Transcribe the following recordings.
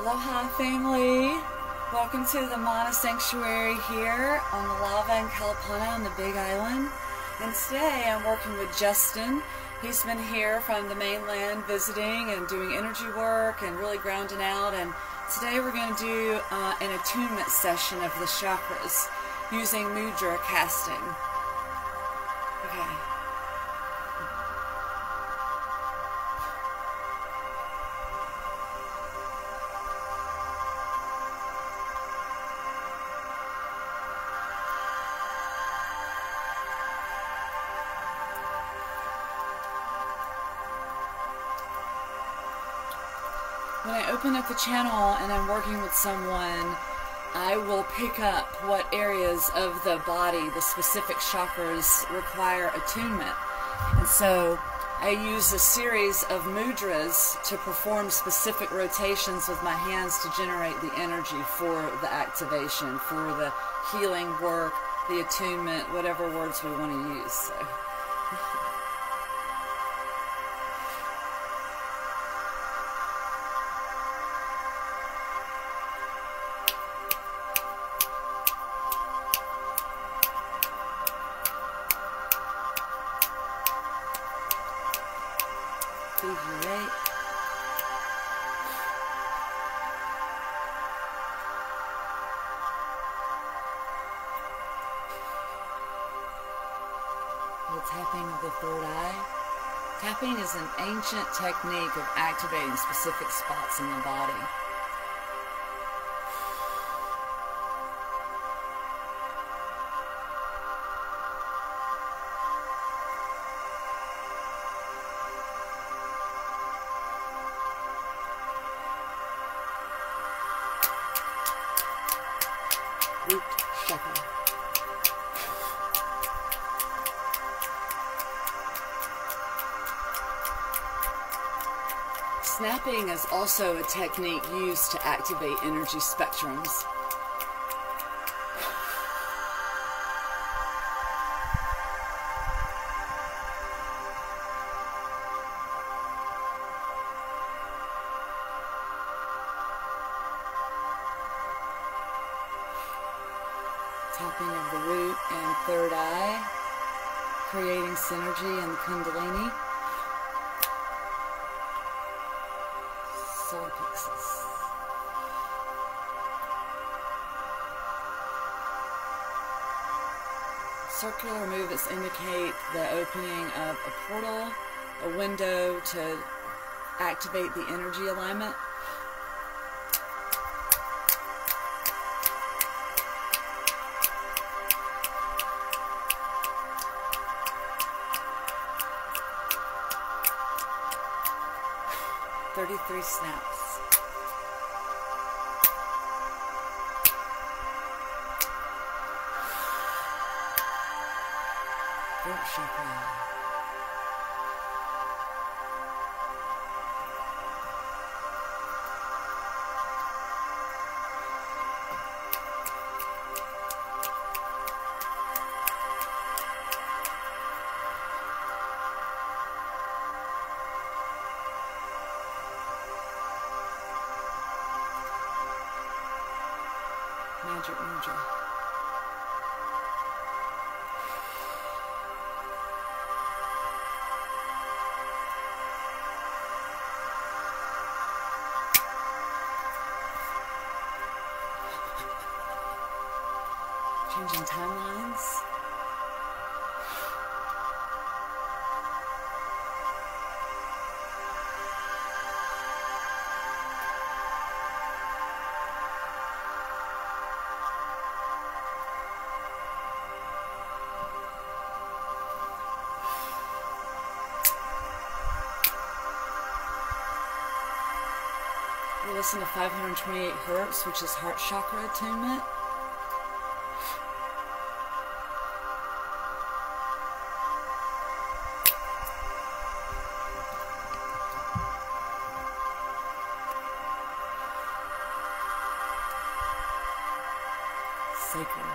Aloha family, welcome to the Mana Sanctuary here on the Lava in Kalapana on the Big Island. And today I'm working with Justin. He's been here from the mainland visiting and doing energy work and really grounding out. And today we're going to do an attunement session of the chakras using Mudra casting. Okay. When I open up the channel and I'm working with someone, I will pick up what areas of the body, the specific chakras, require attunement. And so I use a series of mudras to perform specific rotations with my hands to generate the energy for the activation, for the healing work, the attunement, whatever words we want to use. So. Figure 8. The tapping of the third eye. Tapping is an ancient technique of activating specific spots in the body. Root chakra. Snapping is also a technique used to activate energy spectrums. Tapping of the root and third eye, creating synergy in the Kundalini. Solar plexus. Circular movements indicate the opening of a portal, a window to activate the energy alignment. "33 snaps. Throat chakra. Magic Mudra. Changing timelines. We listen to 528 hertz, which is heart chakra attunement. Sacred.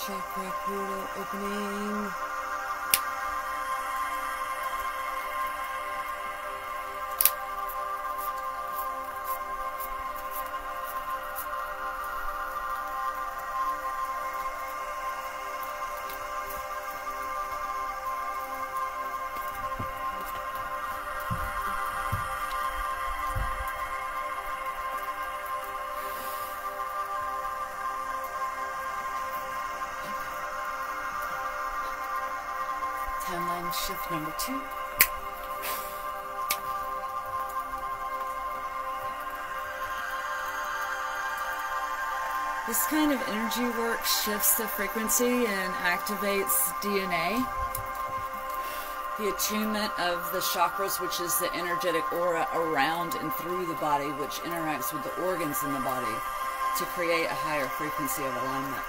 chakra portal opening. Timeline shift number 2. This kind of energy work shifts the frequency and activates DNA. The attunement of the chakras, which is the energetic aura around and through the body, which interacts with the organs in the body to create a higher frequency of alignment.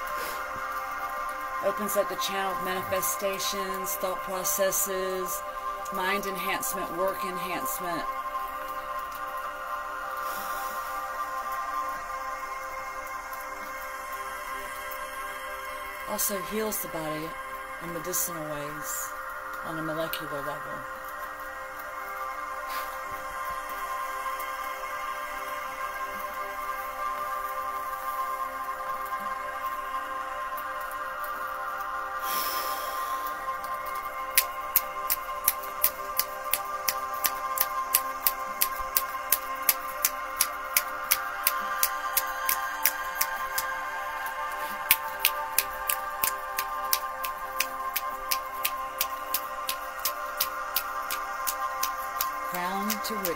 Opens up the channel of manifestations, thought processes, mind enhancement, work enhancement. Also heals the body in medicinal ways on a molecular level. Crown to root.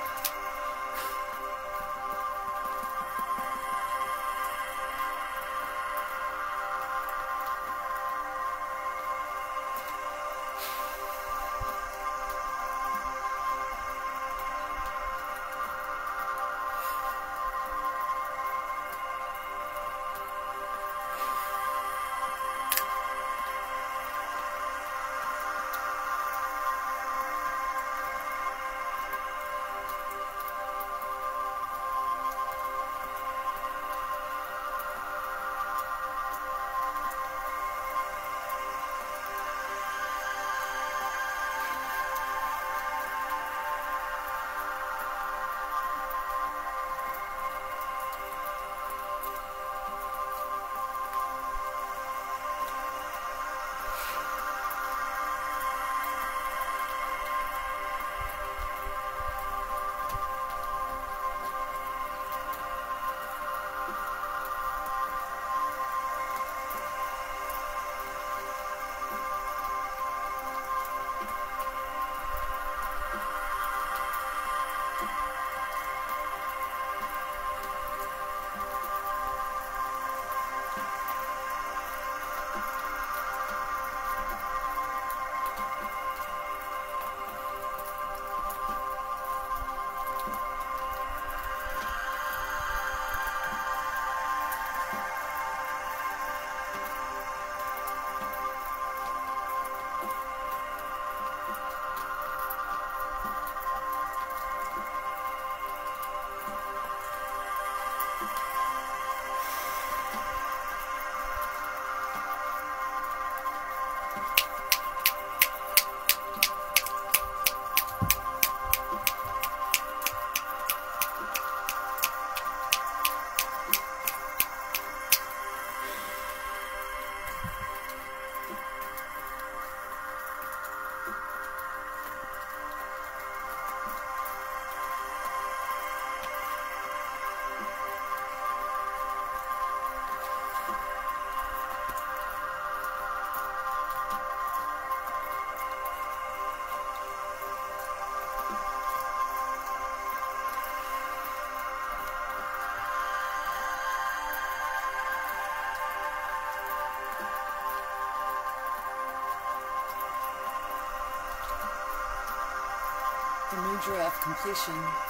The Mudra of completion.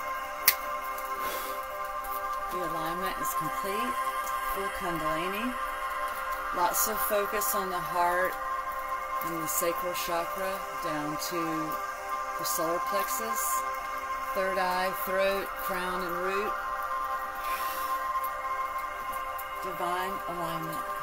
The alignment is complete. Full Kundalini. Lots of focus on the heart and the sacral chakra down to the solar plexus, third eye, throat, crown, and root. Divine alignment.